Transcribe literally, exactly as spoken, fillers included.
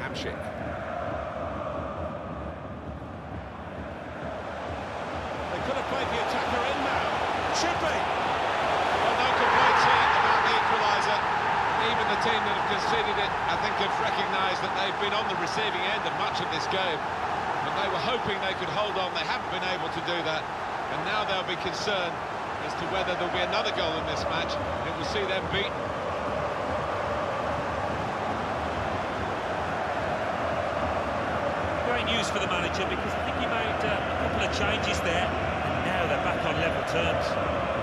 Hamšík. They could have played the attacker in now. Should be. Well, no complaints here about the equaliser. Even the team that have conceded it, I think, have recognised that they've been on the receiving end of much of this game. And they were hoping they could hold on. They haven't been able to do that. And now they'll be concerned as to whether there'll be another goal in this match. It will see them beaten. Great news for the manager, because I think he made uh, a couple of changes there, and now they're back on level terms.